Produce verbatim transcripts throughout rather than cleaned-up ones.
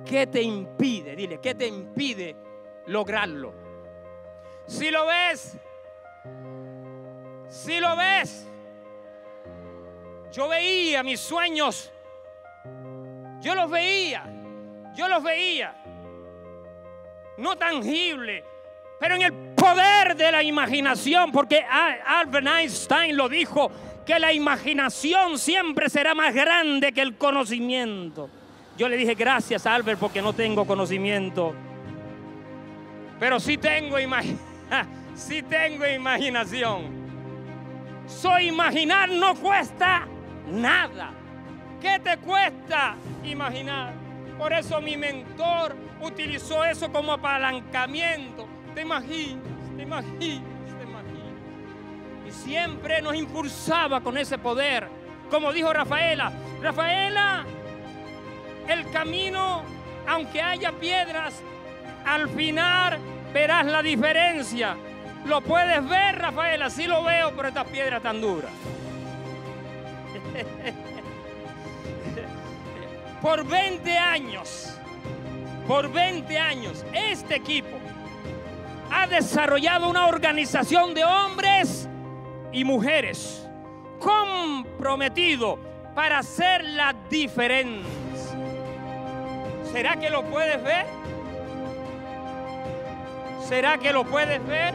¿Qué te impide? Dile, ¿qué te impide lograrlo? Si lo ves, si lo ves, yo veía mis sueños, yo los veía, yo los veía, no tangible, pero en el poder de la imaginación, porque Albert Einstein lo dijo, que la imaginación siempre será más grande que el conocimiento. Yo le dije, gracias Albert, porque no tengo conocimiento, pero sí tengo, imag sí tengo imaginación. Soy imaginar no cuesta nada. ¿Qué te cuesta imaginar? Por eso mi mentor utilizó eso como apalancamiento. Te imaginas, te imaginas, te imaginas. Y siempre nos impulsaba con ese poder. Como dijo Rafaela, Rafaela, el camino, aunque haya piedras, al final verás la diferencia. ¿Lo puedes ver, Rafaela? Sí lo veo, pero estas piedras tan duras. Por veinte años, por veinte años, este equipo ha desarrollado una organización de hombres y mujeres comprometidos para hacer la diferencia. ¿Será que lo puedes ver? ¿Será que lo puedes ver?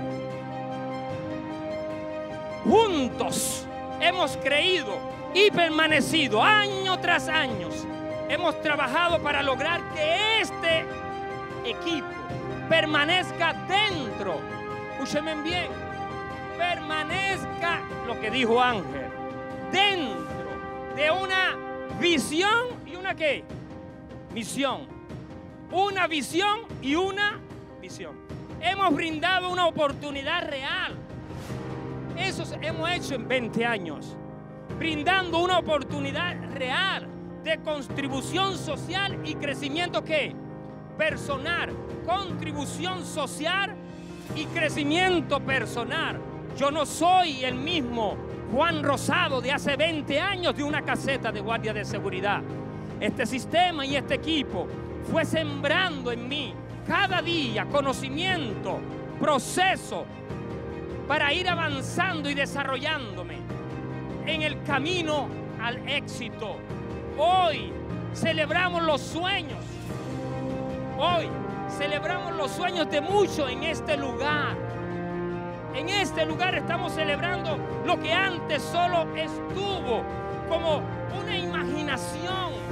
Juntos hemos creído y permanecido año tras año. Hemos trabajado para lograr que este equipo permanezca dentro, escúchenme bien, permanezca, lo que dijo Ángel, dentro de una visión y una ¿qué? Misión. Una visión y una visión. Hemos brindado una oportunidad real. Eso hemos hecho en veinte años. Brindando una oportunidad real de contribución social y crecimiento ¿qué? Personal. Contribución social y crecimiento personal. Yo no soy el mismo Juan Rosado de hace veinte años de una caseta de guardia de seguridad. Este sistema y este equipo fue sembrando en mí cada día conocimiento, proceso para ir avanzando y desarrollándome en el camino al éxito. Hoy celebramos los sueños. Hoy celebramos los sueños de muchos en este lugar. En este lugar estamos celebrando lo que antes solo estuvo como una imaginación.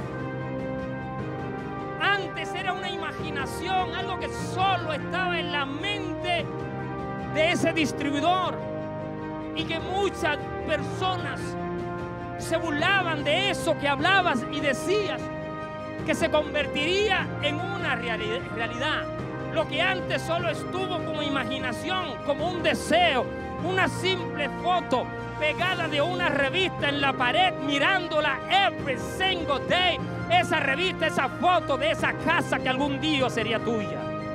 Antes era una imaginación, algo que solo estaba en la mente de ese distribuidor y que muchas personas se burlaban de eso que hablabas y decías que se convertiría en una realidad. Lo que antes solo estuvo como imaginación, como un deseo, una simple foto pegada de una revista en la pared, mirándola every single day. Esa revista, esa foto de esa casa que algún día sería tuya.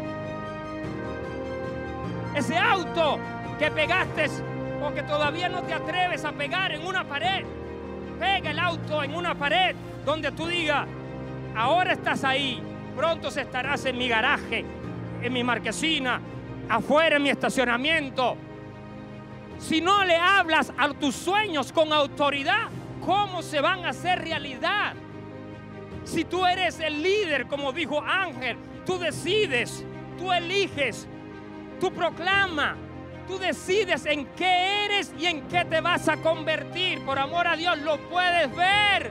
Ese auto que pegaste o que todavía no te atreves a pegar en una pared. Pega el auto en una pared donde tú digas, ahora estás ahí, pronto estarás en mi garaje, en mi marquesina, afuera en mi estacionamiento. Si no le hablas a tus sueños con autoridad, ¿cómo se van a hacer realidad? Si tú eres el líder, como dijo Ángel, tú decides, tú eliges, tú proclamas, tú decides en qué eres y en qué te vas a convertir. Por amor a Dios, lo puedes ver.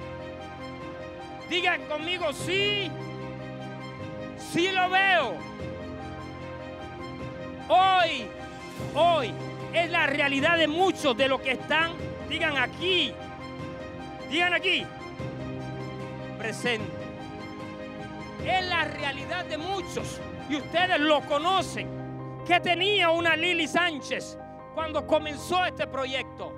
Digan conmigo, sí, sí lo veo. Hoy, hoy es la realidad de muchos de los que están, digan aquí, digan aquí, presente. Es la realidad de muchos y ustedes lo conocen, que tenía una Lili Sánchez cuando comenzó este proyecto.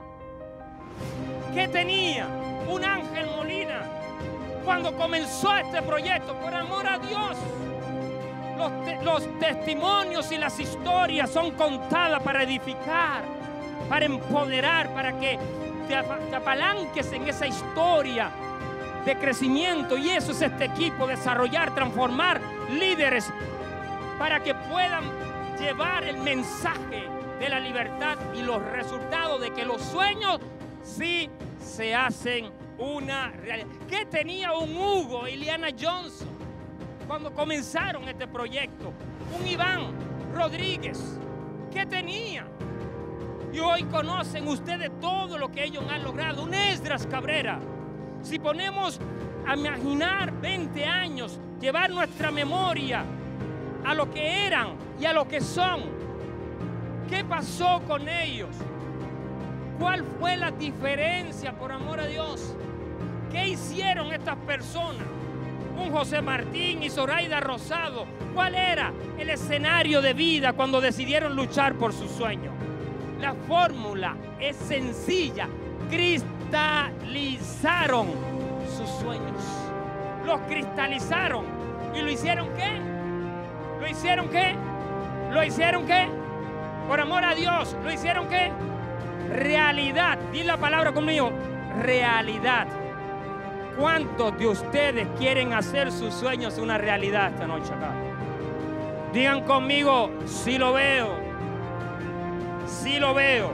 ¿Qué tenía un Ángel Molina cuando comenzó este proyecto? Por amor a Dios, los, te los testimonios y las historias son contadas para edificar, para empoderar, para que te, ap te apalanques en esa historia de crecimiento, y eso es este equipo, desarrollar, transformar líderes para que puedan llevar el mensaje de la libertad y los resultados de que los sueños sí se hacen una realidad. ¿Qué tenía un Hugo y Liana Johnson cuando comenzaron este proyecto? Un Iván Rodríguez. ¿Qué tenía? Y hoy conocen ustedes todo lo que ellos han logrado. Un Esdras Cabrera. Si ponemos a imaginar veinte años, llevar nuestra memoria a lo que eran y a lo que son, ¿qué pasó con ellos? ¿Cuál fue la diferencia, por amor a Dios? ¿Qué hicieron estas personas? Un José Martín y Zoraida Rosado. ¿Cuál era el escenario de vida cuando decidieron luchar por sus sueños? La fórmula es sencilla. Cristalizaron sus sueños. Los cristalizaron. ¿Y lo hicieron qué? ¿Lo hicieron qué? ¿Lo hicieron qué? Por amor a Dios, ¿lo hicieron qué? Realidad. Di la palabra conmigo. Realidad. ¿Cuántos de ustedes quieren hacer sus sueños una realidad esta noche acá? Digan conmigo, sí lo veo. Sí lo veo.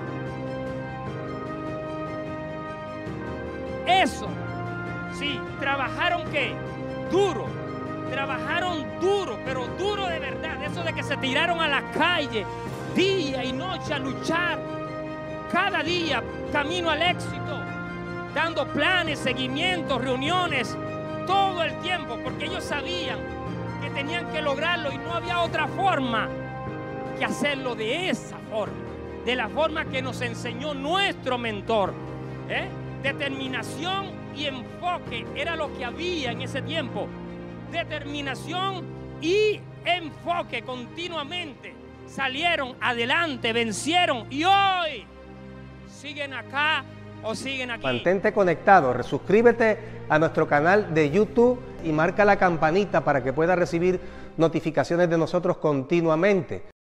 Eso, sí, trabajaron ¿qué? Duro. Trabajaron duro, pero duro de verdad. Eso de que se tiraron a la calle día y noche a luchar. Cada día camino al éxito. Dando planes, seguimientos, reuniones, todo el tiempo, porque ellos sabían que tenían que lograrlo y no había otra forma que hacerlo de esa forma, de la forma que nos enseñó nuestro mentor. ¿eh? Determinación y enfoque era lo que había en ese tiempo. Determinación y enfoque continuamente. Salieron adelante, vencieron y hoy siguen acá o siguen aquí. Mantente conectado, resuscríbete a nuestro canal de YouTube y marca la campanita para que puedas recibir notificaciones de nosotros continuamente.